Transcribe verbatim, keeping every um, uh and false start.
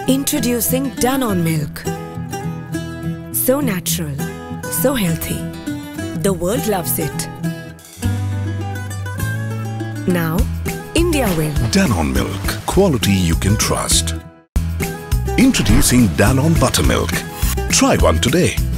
Introducing Danone milk. So natural, so healthy. The world loves it. Now, India will. Danone milk, quality you can trust. Introducing Danone Buttermilk. Try one today.